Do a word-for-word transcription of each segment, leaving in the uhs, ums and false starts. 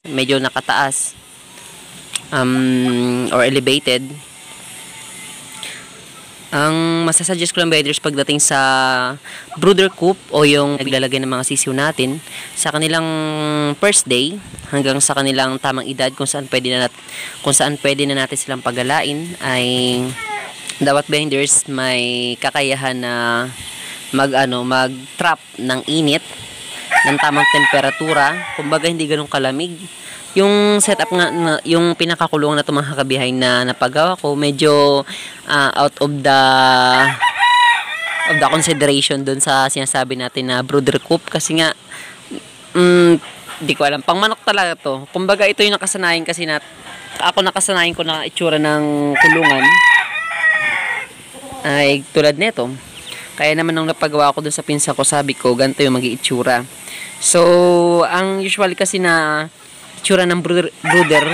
medyo nakataas um, or elevated. Ang masasuggest ko lang biyaheders pagdating sa brooder coop o yung naglalagay ng mga sisiw natin sa kanilang first day hanggang sa kanilang tamang edad kung saan pwede na, nat kung saan pwede na natin silang pagalain ay dapat biyaheders may kakayahan na mag ano mag trap ng init ng tamang temperatura, kumbaga hindi ganun kalamig. Yung setup nga na, yung pinakakulungan na ito mga kabiyahin na napagawa ko, medyo uh, out of the of the consideration dun sa sinasabi natin na brooder coop kasi nga mm, di ko alam, pang manok talaga to. Kumbaga ito yung nakasanayan kasi na ako nakasanayan ko na itsura ng kulungan ay tulad nito. Kaya naman nung napagawa ko dun sa pinsa ko, sabi ko ganito yung mag-iitsura. So ang usually kasi na itsura ng brooder, brooder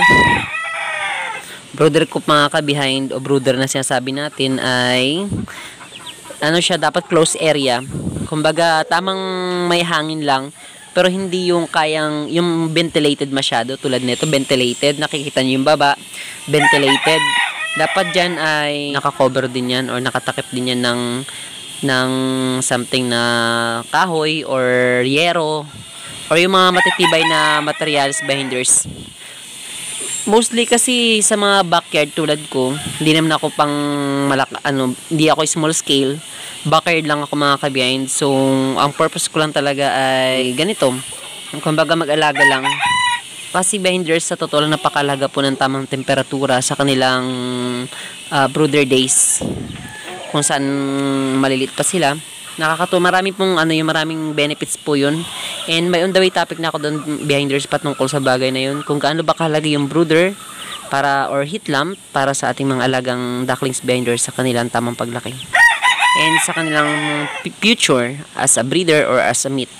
brooder coop mga ka-behind o brooder na sinasabi natin ay ano siya, dapat close area. Kumbaga tamang may hangin lang pero hindi yung kayang yung ventilated masyado tulad nito, ventilated, nakikita niyo yung baba, ventilated. Dapat dyan ay nakakover din yan or nakatakip din yan ng ng something na kahoy or yero or yung mga matitibay na materials biyaheders. Mostly kasi sa mga backyard tulad ko, hindi naman ako pang malak ano, hindi ako small scale. Backyard lang ako mga kabiyahin. So, ang purpose ko lang talaga ay ganito. Kumbaga mag-alaga lang. Kasi biyaheders sa totoo lang napakalaga po ng tamang temperatura sa kanilang uh, brooder days. Kung saan maliliit pa sila. Nakakatuwa, marami pong ano yung maraming benefits po yun. And may on the way topic na ako doon biyaheders patungkol sa bagay na yun. Kung gaano ba kahalaga yung brooder para or heat lamp para sa ating mga alagang ducklings biyaheders sa kanilang tamang paglaki. And sa kanilang future as a breeder or as a meat.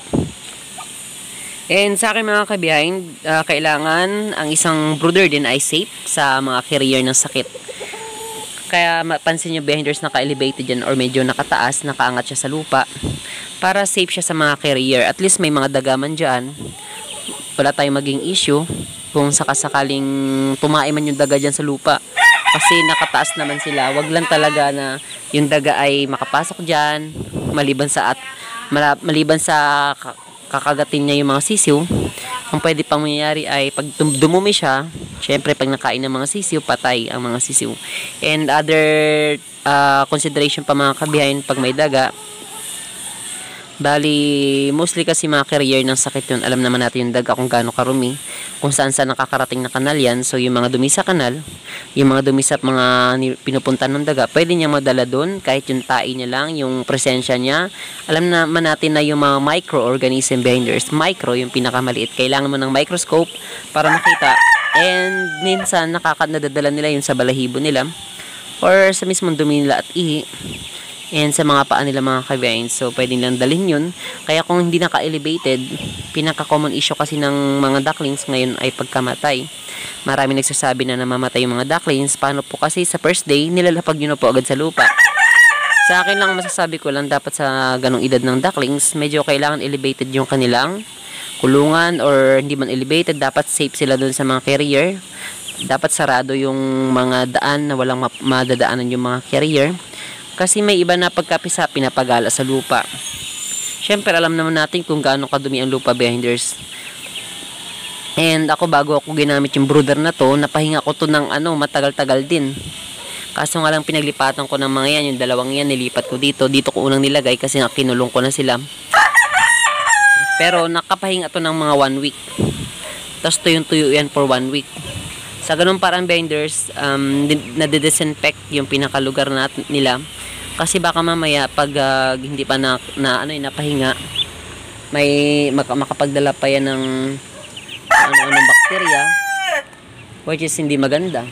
And sa akin mga kabiyahin, uh, kailangan ang isang brooder din ay safe sa mga carrier ng sakit. Kaya mapansin nyo biyaheders naka-elevated yan or medyo nakataas, nakaangat siya sa lupa para safe siya sa mga carrier. At least may mga dagaman dyan, wala tayong maging issue kung sakasakaling tumae man yung daga dyan sa lupa kasi nakataas naman sila. Wag lang talaga na yung daga ay makapasok dyan maliban sa at maliban sa kakagatin niya yung mga sisiw. Ang pwede pang mangyayari ay pag dumumi siya, syempre pag nakain ng mga sisiw, patay ang mga sisiw. And other uh, consideration pa mga kabiyahin pag may daga, bali mostly kasi mga carrier ng sakit yun, alam naman natin yung daga kung gaano karumi, kung saan saan nakakarating na kanal yan. So yung mga dumi sa kanal, yung mga dumi sa mga pinupuntan ng daga, pwede niya madala doon kahit yung tae niya lang, yung presensya niya. Alam naman natin na yung mga microorganism biyaheders, micro yung pinakamaliit, kailangan mo ng microscope para makita. And minsan nakakadadala nila yun sa balahibo nila or sa mismong dumi nila at ihi. And sa mga paa nila mga kabiyahin. So, pwede nilang dalhin yun. Kaya kung hindi naka-elevated, pinaka-common issue kasi ng mga ducklings ngayon ay pagkamatay. Marami nagsasabi na namamatay yung mga ducklings. Paano po kasi sa first day, nilalapag yun na po agad sa lupa. Sa akin lang masasabi ko lang, dapat sa ganong edad ng ducklings, medyo kailangan elevated yung kanilang kulungan or hindi man elevated, dapat safe sila dun sa mga carrier. Dapat sarado yung mga daan na walang madadaanan yung mga carrier. Kasi may iba na pagkapisa pinapagala sa lupa. Siyempre alam naman natin kung gaano kadumi ang lupa biyaheders. And ako bago ako ginamit yung brooder na to, napahinga ko to ng ano, matagal-tagal din. Kaso nga lang pinaglipatan ko ng mga yan, yung dalawang yan nilipat ko dito. Dito ko unang nilagay kasi nga kinulong ko na sila. Pero nakapahinga to ng mga one week. Tapos tuyong-tuyo yan for one week. Sa ganung parang biyaheders, um, nade-disinfect yung pinakalugar nat nila. Kasi baka mamaya pag uh, hindi pa na, na ano, napahinga, may mak makapagdala pa yan ng ano-anong bakterya, which is hindi maganda.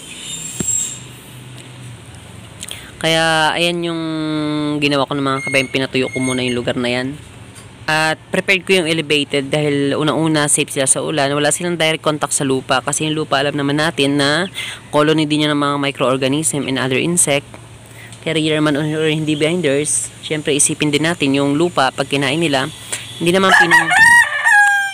Kaya ayan yung ginawa ko ng mga kabayan, pinatuyo ko muna yung lugar na yan. At prepared ko yung elevated dahil unang-una safe sila sa ulan. Wala silang direct contact sa lupa kasi yung lupa alam naman natin na colony din yan ng mga microorganism and other insect. Carrier man or hindi biyaheders, syempre isipin din natin yung lupa pag kinain nila. Hindi naman pinang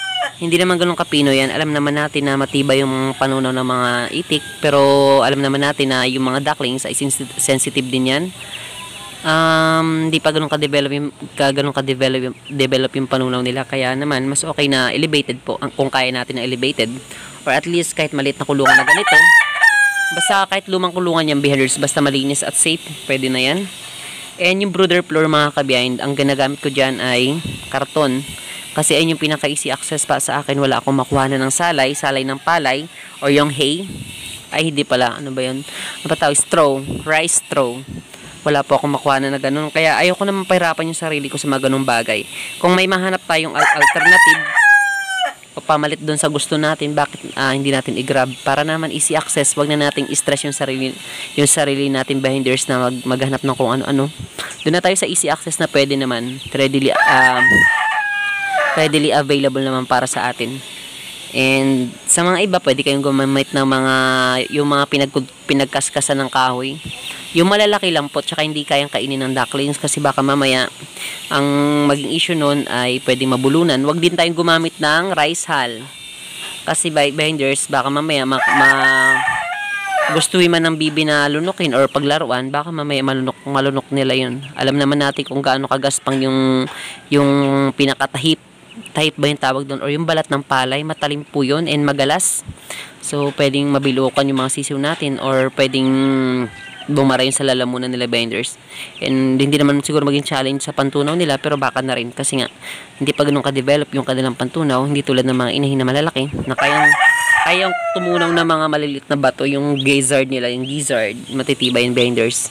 hindi naman ganun kapino yan. Alam naman natin na matibay yung panunaw ng mga itik, pero alam naman natin na yung mga ducklings ay sensitive din yan. Um, hindi pa ganun ka-develop yung, ka, ganun ka-develop yung, develop yung panunaw nila. Kaya naman, mas okay na elevated po, kung kaya natin na elevated. Or at least, kahit maliit na kulungan na ganito. Basta kahit lumang kulungan yung beheaders, basta malinis at safe, pwede na yan. And yung brooder floor mga ka-behind, ang ginagamit ko dyan ay karton. Kasi ayun yung pinaka-easy access pa sa akin. Wala akong makuha na ng salay, salay ng palay, or yung hay. Ay, hindi pala. Ano ba yun? Ano ba tawag? Straw. Rice straw. Wala po akong makuha na na ganun. Kaya ayoko naman pahirapan yung sarili ko sa mga ganung bagay. Kung may mahanap tayong alternative, o pamalit doon sa gusto natin, bakit uh, hindi natin i-grab? Para naman easy access. Wag na nating i-stress yung sarili, yung sarili natin behinders na mag, maghanap ng kung ano-ano. Doon na tayo sa easy access na pwede naman. Readily, um, readily available naman para sa atin. And sa mga iba, pwede kayong gumamit ng mga, yung mga pinag, pinagkaskasan ng kahoy. Yung malalaki lang po, tsaka hindi kayang kainin ng ducklings kasi baka mamaya ang maging issue nun ay pwedeng mabulunan. Huwag din tayong gumamit ng rice hull. Kasi by behinders, baka mamaya ma, ma gustuhin man ng bibi na lunukin or paglaruan, baka mamaya malunok, malunok nila yun. Alam naman natin kung gaano kagaspang yung, yung pinakatahip. Tahip ba yung tawag doon? Or yung balat ng palay, matalim po yun and magalas. So, pwedeng mabilukan yung mga sisiw natin or pwedeng bumara yun sa lalamunan nila behinders. And hindi naman siguro maging challenge sa pantunaw nila, pero baka na rin kasi nga hindi pa ganun ka-develop yung kanilang pantunaw, hindi tulad ng mga inahin na malalaki na kayang kayang tumunaw ng mga maliliit na bato, yung gizzard nila, yung gizzard, matitibay yung behinders.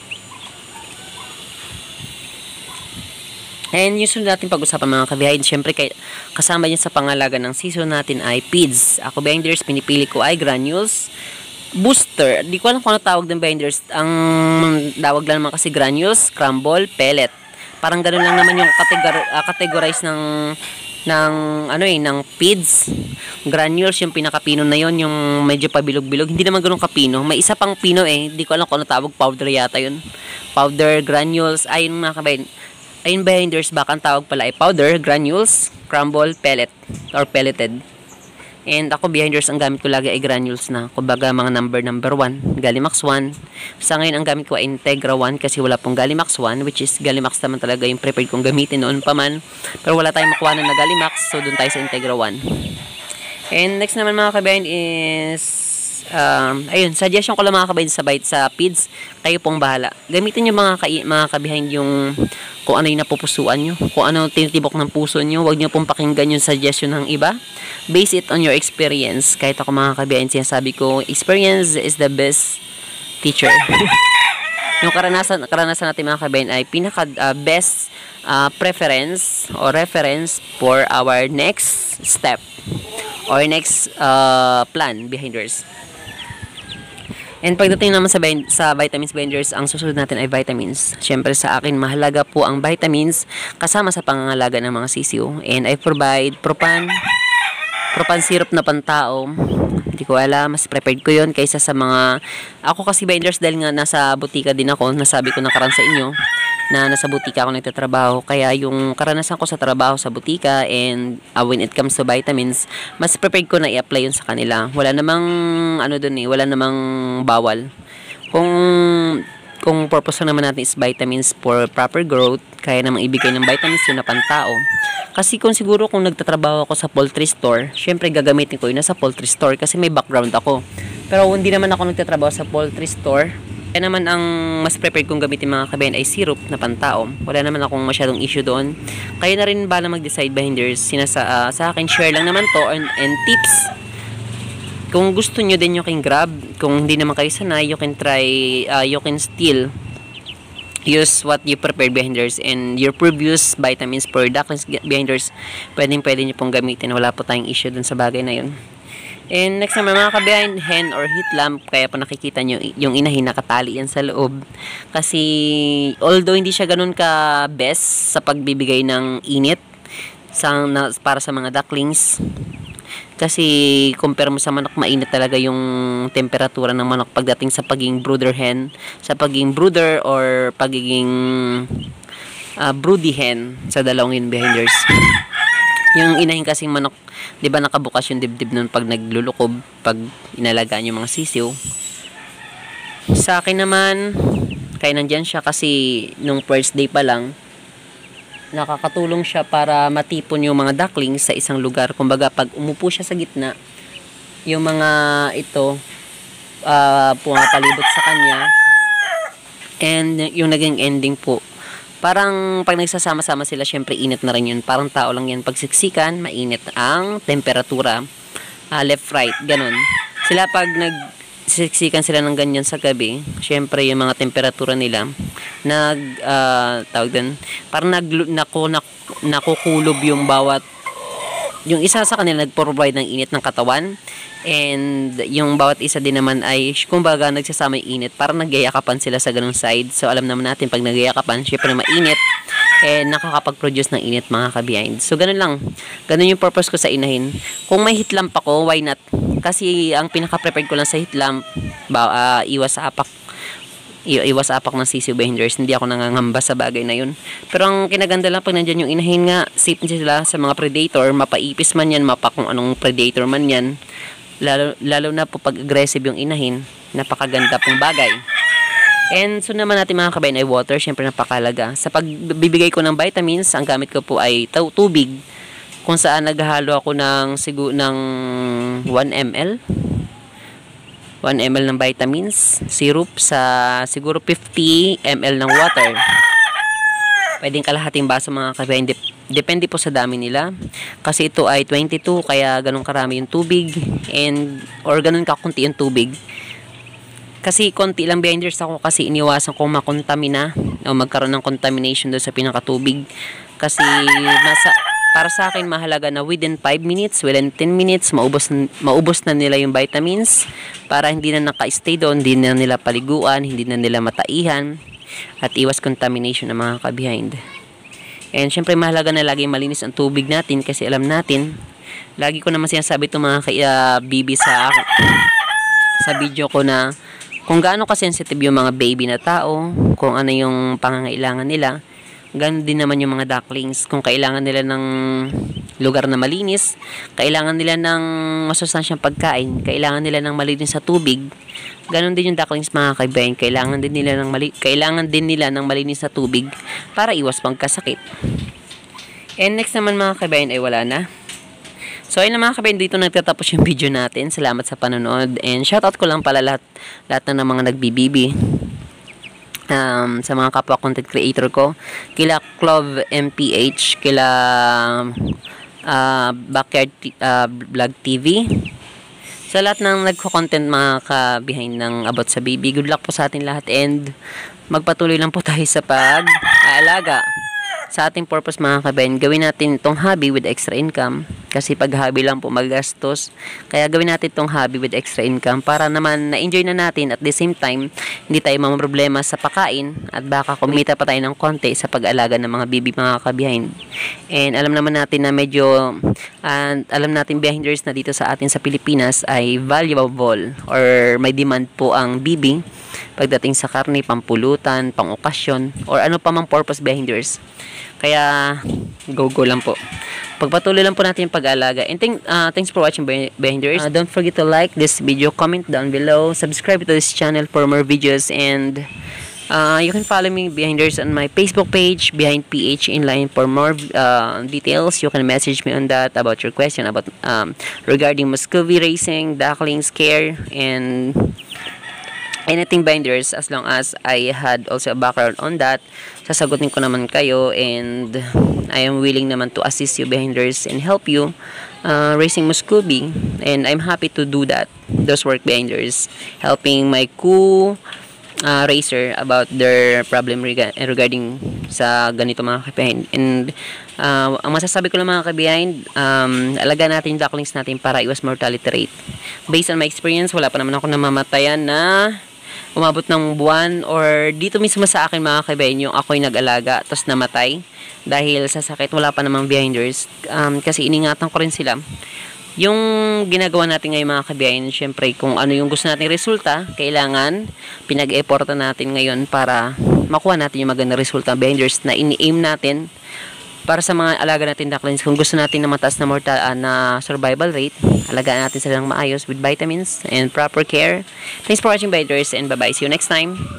And yung sunod natin pag-usapan mga ka-behind, syempre kay, kasama yan sa pangalaga ng season natin ay feeds. Ako behinders, pinipili ko ay granules, booster, di ko alam kung ano tawag ng behinders. Ang tawag lang naman kasi granules, crumble, pellet. Parang ganoon lang naman yung categor uh, categorize ng ng ano eh, ng feeds. Granules yung pinakapino na yon, yung medyo pabilog-bilog. Hindi naman ganoon kapino. May isa pang pino eh, di ko alam kung ano tawag, powder yata yun. Powder, granules, ayun mga kabayan. Ayun behinders, baka ang tawag pala ay powder, granules, crumble, pellet, or pelleted. And ako behinders, ang gamit ko lagi ay granules na. Kumbaga mga number number one, Gallimax one. Sa ngayon ang gamit ko ay Integra one kasi wala pong Gallimax one, which is Gallimax naman talaga yung prepared kong gamitin noon pa man. Pero wala tayong makuha na na Gallimax, so doon tayo sa Integra one. And next naman mga kabayan is um, ayun, suggestion ko lang mga kabayan sa bite sa feeds, kayo pong bahala. Gamitin nyo mga, mga kabehind yung kung ano yung napupusuan nyo, kung ano tinitibok ng puso nyo. Huwag nyo pong pakinggan yung suggestion ng iba. Base it on your experience. Kahit ako mga kabehind, sinasabi ko, experience is the best teacher. Yung karanasan, karanasan natin mga kabehind ay pinaka uh, best uh, preference or reference for our next step or next uh, plan behinders. And pagdating naman sa, sa vitamins behinders, ang susunod natin ay vitamins. Siyempre sa akin, mahalaga po ang vitamins kasama sa pangangalaga ng mga sisiw. And I provide propan, propan syrup na pantao. Hindi ko alam, mas prepared ko yon kaysa sa mga... Ako kasi behinders, dahil nga nasa butika din ako, nasabi ko na karan sa inyo, na nasa butika ako nagtatrabaho. Kaya yung karanasan ko sa trabaho sa butika and uh, when it comes to vitamins, mas prepared ko na i-apply yun sa kanila. Wala namang ano dun eh, wala namang bawal. Kung kung purpose naman natin is vitamins for proper growth, kaya namang ibigay ng vitamins yun na pantao. Kasi kung siguro kung nagtatrabaho ako sa poultry store, syempre gagamitin ko yun na sa poultry store kasi may background ako. Pero hindi naman ako nagtatrabaho sa poultry store. Kaya naman ang mas prepared kong gamitin mga kabayan ay syrup na pantao. Wala naman akong masyadong issue doon. Kaya na rin bala mag-decide behinders. Sinasa, uh, sa akin share lang naman to and, and tips. Kung gusto nyo din, you can grab. Kung hindi naman kayo sanay, you can try, uh, you can still use what you prepared behinders and your previous vitamins for ducklings behinders. Pwedeng pwede nyo pong gamitin. Wala po tayong issue dun sa bagay na yun. And next naman mga kabehind, hen or heat lamp, kaya po nakikita nyo yung inahin nakatali yan sa loob. Kasi although hindi siya ganun ka best sa pagbibigay ng init sa, na, para sa mga ducklings, kasi compare mo sa manok, mainit talaga yung temperatura ng manok pagdating sa pagiging brooder hen, sa pagiging brooder or pagiging uh, broody hen, sa dalawang yun behinders. Yung inahin kasing manok, 'di ba nakabukas yung dibdib nun pag naglulukob, pag inalagaan yung mga sisiw. Sa akin naman, kaya nandyan siya kasi nung first day pa lang, nakakatulong siya para matipon yung mga ducklings sa isang lugar. Kumbaga, pag umupo siya sa gitna, yung mga ito, uh, pumapalibot sa kanya. And yung naging ending po, parang pag nagsasama-sama sila, syempre init na rin yun. Parang tao lang yan. Pag siksikan, mainit ang temperatura. Uh, left, right, ganun. Sila pag nagsiksikan sila ng ganyan sa gabi, syempre yung mga temperatura nila, nag, uh, tawag din, parang nag, naku, nak, nakukulob yung bawat, yung isa sa kanila nagprovide ng init ng katawan, and yung bawat isa din naman ay, kumbaga, nagsasama yung init, parang nagyayakapan sila sa ganung side. So, alam naman natin, pag nagyayakapan, syempre mainit, eh, nakakapag-produce ng init, mga ka-behind. So, ganun lang. Ganun yung purpose ko sa inahin. Kung may heat lamp ako, why not? Kasi, ang pinaka-prepared ko lang sa heat lamp, ba, uh, iwas sa apak, I iwas apak ng sisiw behenders. Hindi ako nangangamba sa bagay na yun. Pero ang kinaganda lang pag nandyan yung inahin nga, safe sila sa mga predator, mapaipis man yan, mapa kung anong predator man yan. Lalo, lalo na po pag aggressive yung inahin, napakaganda pong bagay. And so naman natin mga kabayan ay water, syempre napakalaga. Sa pagbibigay ko ng vitamins, ang gamit ko po ay tubig, kung saan naghahalo ako ng, sigu ng one milliliter. one milliliter ng vitamins, syrup sa siguro fifty milliliter ng water. Pwedeng kalahating baso mga kabayan. Dep depende po sa dami nila. Kasi ito ay twenty-two, kaya ganun karami yung tubig. And, or ganun kakunti yung tubig. Kasi konti lang behenders ako kasi iniwasan kong makontamina o magkaroon ng contamination doon sa pinakatubig. Kasi nasa, para sa akin mahalaga na within five minutes, within ten minutes, maubos, maubos na nila yung vitamins para hindi na naka-stay doon, hindi na nila paliguan, hindi na nila mataihan, at iwas contamination ng mga ka-behind. And syempre mahalaga na lagi malinis ang tubig natin kasi alam natin, lagi ko naman sinasabi itong mga uh, bibi sa, sa video ko na kung gaano ka-sensitive yung mga baby na tao, kung ano yung pangangailangan nila, ganun din naman yung mga ducklings. Kung kailangan nila ng lugar na malinis, kailangan nila ng masustansyang pagkain, kailangan nila ng malinis sa tubig, ganun din yung ducklings mga kaibigan. Kailangan din nila ng mali kailangan din nila ng malinis sa tubig para iwas pagkasakit. And next naman mga kaibigan ay wala na. So ayun na mga kabayan, dito nagtatapos yung video natin. Salamat sa panonood. And shoutout ko lang pala lahat, lahat na ng mga nagbibibi. Um, sa mga kapwa content creator ko. Kila Clove M P H, kila uh, Backyard uh, Vlog T V. Sa lahat ng nagko-content mga ka-behind ng About sa Baby. Good luck po sa atin lahat. And magpatuloy lang po tayo sa pag-aalaga. Sa ating purpose mga kabayan, gawin natin itong hobby with extra income. Kasi pag hobby lang po magastos. Kaya gawin natin itong hobby with extra income para naman na-enjoy na natin at the same time, hindi tayo mamroblema sa pakain at baka kumita pa tayo ng konti sa pag-alaga ng mga baby mga ka-behind. And alam naman natin na medyo, uh, alam natin behinders na dito sa atin sa Pilipinas ay valuable or may demand po ang baby pagdating sa karne, pampulutan, pang-okasyon, or ano pa mang purpose behinders. Kaya, go-go lang po. Pagpatuloy lang po natin yung pag-aalaga. And thank, uh, thanks for watching, behinders. Uh, don't forget to like this video, comment down below, subscribe to this channel for more videos, and uh, you can follow me, behinders, on my Facebook page, Behind P H Inline, for more uh, details. You can message me on that about your question about um, regarding Muscovy racing, ducklings care, and anything binders. As long as I had also a background on that, sasagutin ko naman kayo, and I am willing naman to assist you binders and help you uh, racing Muscovy, and I'm happy to do that, those work binders, helping my co uh, racer about their problem rega regarding sa ganito mga ka-behind. And uh, ang masasabi ko lang mga ka-behind, um, alaga natin yung ducklings natin para iwas mortality rate. Based on my experience, wala pa naman ako namamatayan na umabot ng buwan or dito mismo sa akin mga kaibigan yung ako'y nag-alaga tapos namatay dahil sa sakit. Wala pa namang behinders, um, kasi iningatan ko rin sila. Yung ginagawa natin ngayon mga kaibigan, syempre kung ano yung gusto nating resulta, kailangan pinag-effortan natin ngayon para makuha natin yung magandang resulta behinders na ini-aim natin para sa mga alaga natin ducklings, kung gusto natin na mataas na mortal uh, na survival rate, alagaan natin sila ng maayos with vitamins and proper care. Thanks for watching, Biters, and bye bye, see you next time.